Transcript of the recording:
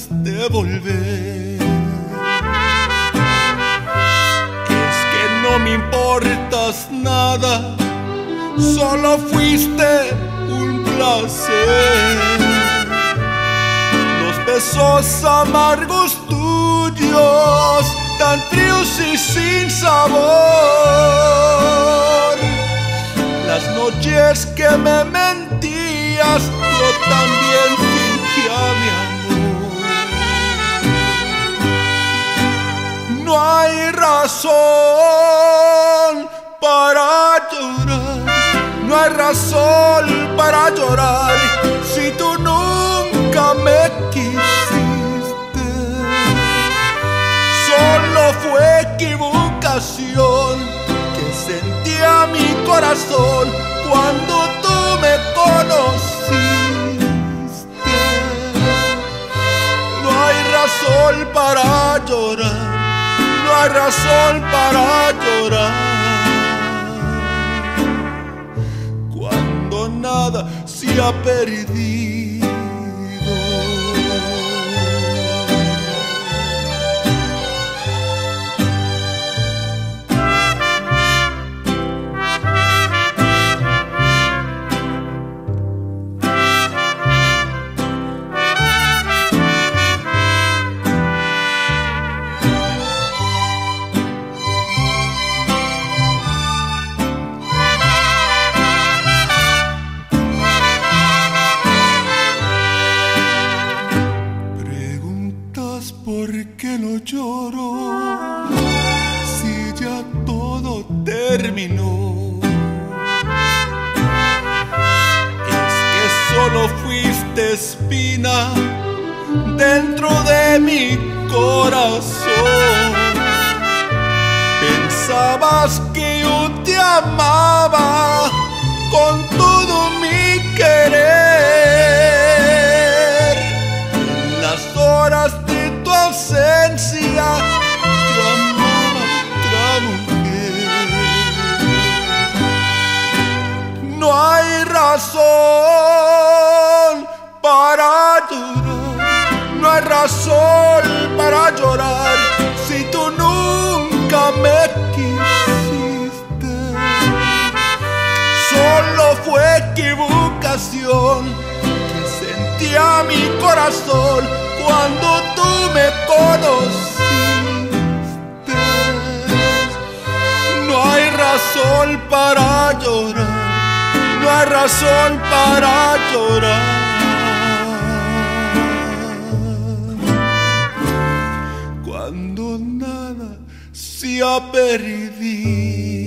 ganas de volver. Es que no me importas nada, solo fuiste un placer. Los besos amargos tuyos, tan fríos y sin sabor. Las noches que me mentías, yo también fingía mi amor. No hay razón para llorar, no hay razón para llorar si tú nunca me quisiste. Solo fue equivocación que sentía mi corazón cuando tú me conociste. No hay razón para llorar, no hay razón para llorar cuando nada se ha perdido. ¿Por qué no lloro si ya todo terminó? Es que solo fuiste espina dentro de mi corazón. Pensabas que yo te amaba con todo mi querer. En las horas de ausencia, yo amaba a otra mujer. No hay razón para llorar, no hay razón para llorar si tú nunca me quisiste. Solo fue equivocación que sentía mi corazón cuando tú me conociste. No hay razón para llorar, no hay razón para llorar cuando nada se ha perdido.